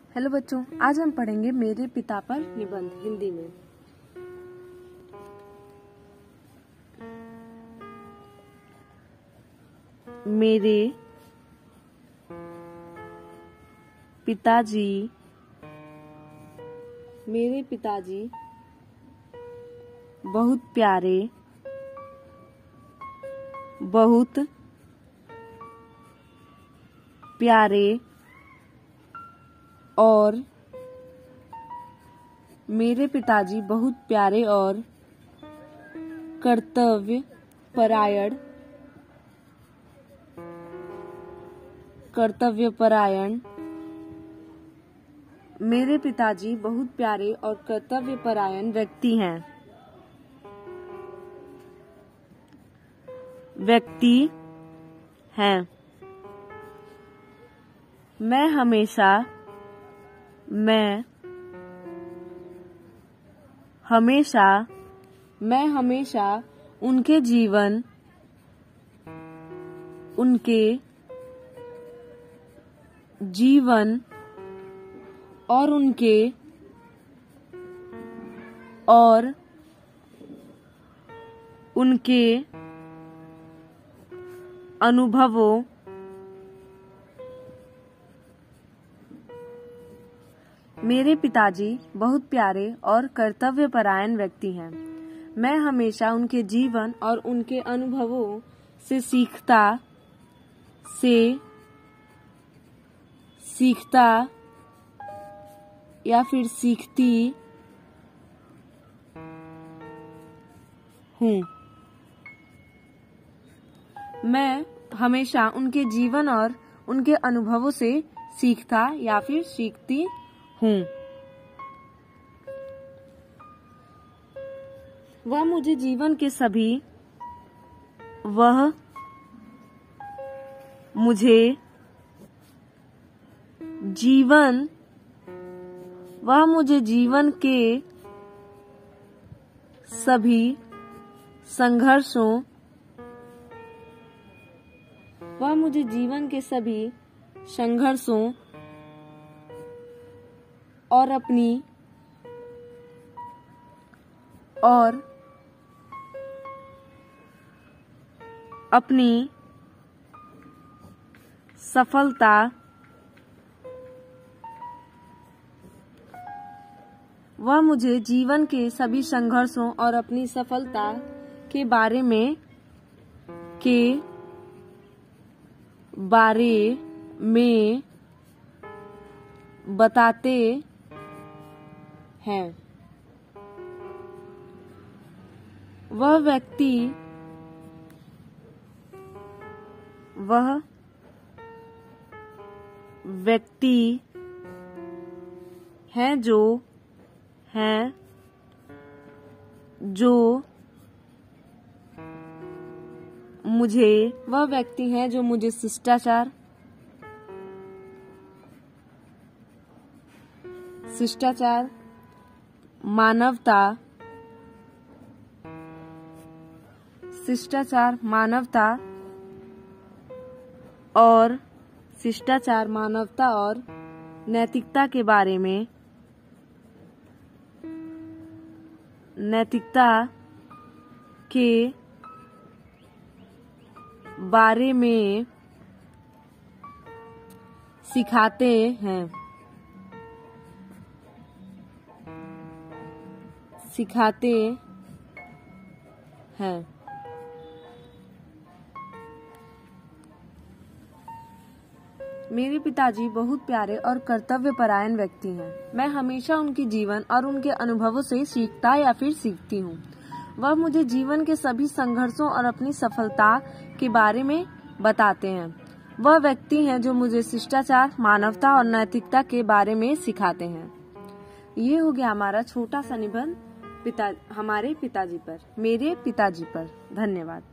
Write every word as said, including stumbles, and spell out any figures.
Hello बच्चों, आज हम पढ़ेंगे मेरे पिता पर निबंध हिंदी में। मेरे पिताजी मेरे पिताजी बहुत प्यारे बहुत प्यारे और मेरे पिताजी बहुत प्यारे और कर्तव्य परायण कर्तव्य परायण मेरे पिताजी बहुत प्यारे और कर्तव्य परायण व्यक्ति हैं व्यक्ति हैं मैं हमेशा मैं हमेशा मैं हमेशा उनके जीवन उनके जीवन और उनके और उनके अनुभवों मेरे पिताजी बहुत प्यारे और कर्तव्यपरायण व्यक्ति हैं। मैं हमेशा उनके जीवन और उनके अनुभवों से सीखता से सीखता या फिर सीखती हूँ। मैं हमेशा उनके जीवन और उनके अनुभवों से सीखता या फिर सीखती हूँ। वह मुझे जीवन के सभी वह मुझे जीवन वह मुझे जीवन के सभी संघर्षों वह मुझे जीवन के सभी संघर्षों और अपनी और अपनी सफलता वह मुझे जीवन के सभी संघर्षों और अपनी सफलता के बारे में के बारे में बताते हैं। वह व्यक्ति वह व्यक्ति है जो है जो मुझे वह व्यक्ति है जो मुझे शिष्टाचार शिष्टाचार मानवता शिष्टाचार मानवता और शिष्टाचार मानवता और नैतिकता के बारे में नैतिकता के बारे में सिखाते हैं सिखाते हैं। मेरे पिताजी बहुत प्यारे और कर्तव्यपरायण व्यक्ति हैं। मैं हमेशा उनके जीवन और उनके अनुभवों से सीखता या फिर सीखती हूँ। वह मुझे जीवन के सभी संघर्षों और अपनी सफलता के बारे में बताते हैं। वह व्यक्ति हैं जो मुझे शिष्टाचार मानवता और नैतिकता के बारे में सिखाते हैं। ये हो गया हमारा छोटा सा निबंध पिता हमारे पिताजी पर मेरे पिताजी पर। धन्यवाद।